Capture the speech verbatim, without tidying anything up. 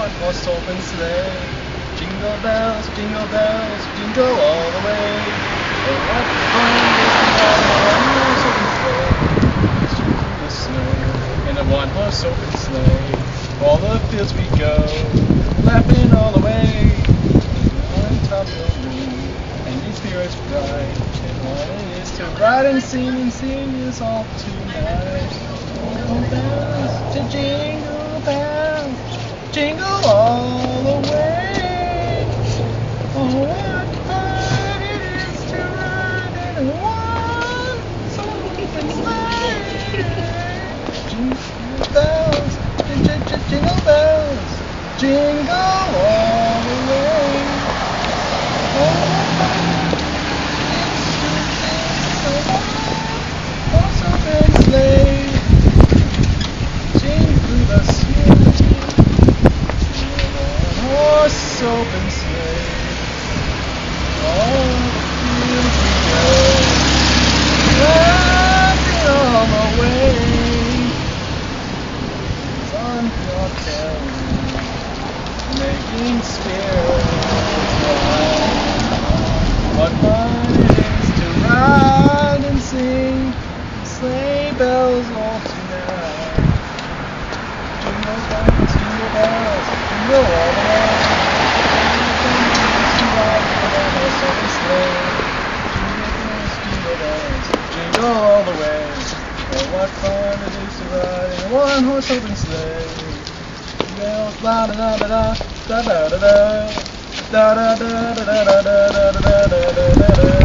one-horse open sleigh. Jingle bells, jingle bells, jingle all the way. Oh, what fun it is to ride in a one-horse open sleigh. Through the snow in a one-horse open sleigh. All the fields we go, laughing all the way. On top of the moon, and these spirits bright. And what it is to ride and sing and sing is all tonight. Jingle bells, to jingle bells, jingle all the way. Oh, what fun it is to ride in a one-horse open sleigh. Jingle bells, jingle bells, jingle all the way. Oh, what fun it is to sing a one-horse open sleigh. Sing through the snow, one-horse open sleigh. All the fields we go, laughing all the way. On your carriage, making spirits bright. What fun it is to ride and sing sleigh bells all tonight. Jingle bells, jingle bells, jingle all the way. To ride in a one-horse open sleigh. Jingle bells, jingle bells, jingle all the way. Oh, what fun it is to ride in a one-horse open sleigh. Bells, la da da da da da da da da da da da da da da da da da da.